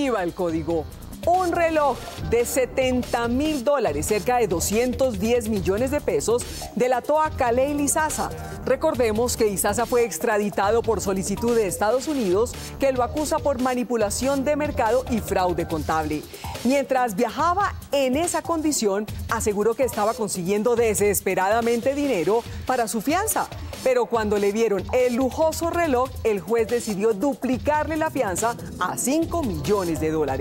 iba el código. Un reloj de $70.000, cerca de 210 millones de pesos, delató a Khalil Isaza. Recordemos que Isaza fue extraditado por solicitud de Estados Unidos, que lo acusa por manipulación de mercado y fraude contable. Mientras viajaba en esa condición, aseguró que estaba consiguiendo desesperadamente dinero para su fianza. Pero cuando le vieron el lujoso reloj, el juez decidió duplicarle la fianza a $5 millones.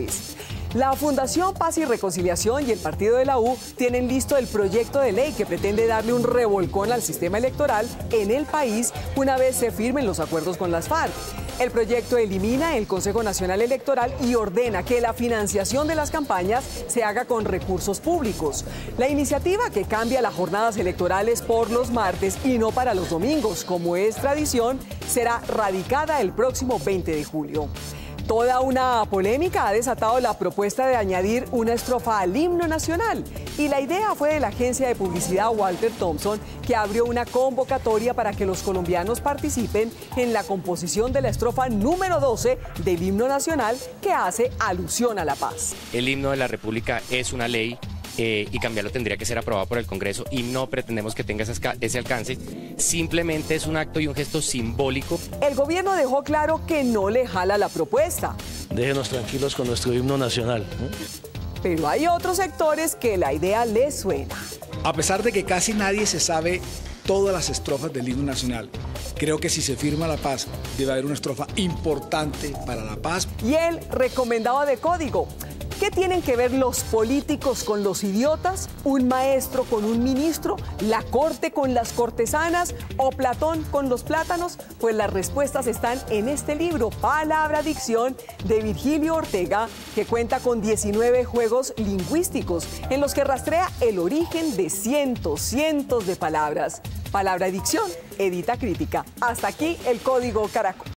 La Fundación Paz y Reconciliación y el partido de la U tienen listo el proyecto de ley que pretende darle un revolcón al sistema electoral en el país una vez se firmen los acuerdos con las FARC. El proyecto elimina el Consejo Nacional Electoral y ordena que la financiación de las campañas se haga con recursos públicos. La iniciativa, que cambia las jornadas electorales por los martes y no para los domingos, como es tradición, será radicada el próximo 20 de julio. Toda una polémica ha desatado la propuesta de añadir una estrofa al himno nacional. Y la idea fue de la agencia de publicidad Walter Thompson, que abrió una convocatoria para que los colombianos participen en la composición de la estrofa número 12 del himno nacional, que hace alusión a la paz. El himno de la República es una ley y cambiarlo tendría que ser aprobado por el Congreso y no pretendemos que tenga ese alcance. Simplemente es un acto y un gesto simbólico. El gobierno dejó claro que no le jala la propuesta. Déjenos tranquilos con nuestro himno nacional, ¿no? Pero hay otros sectores que la idea les suena. A pesar de que casi nadie se sabe todas las estrofas del himno nacional, creo que si se firma la paz, debe haber una estrofa importante para la paz. Y el recomendado de código. ¿Qué tienen que ver los políticos con los idiotas? ¿Un maestro con un ministro? ¿La corte con las cortesanas? ¿O Platón con los plátanos? Pues las respuestas están en este libro, Palabra Dicción, de Virgilio Ortega, que cuenta con 19 juegos lingüísticos, en los que rastrea el origen de cientos de palabras. Palabra Dicción, edita Crítica. Hasta aquí el Código Caracol.